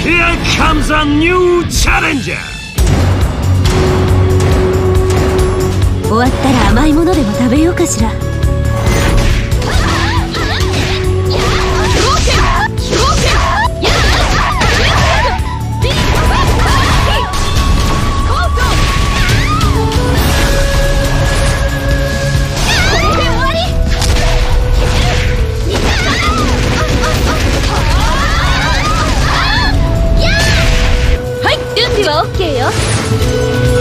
Here comes a new challenger! 終わったら甘いものでも食べようかしら。はい、準備は OK よ。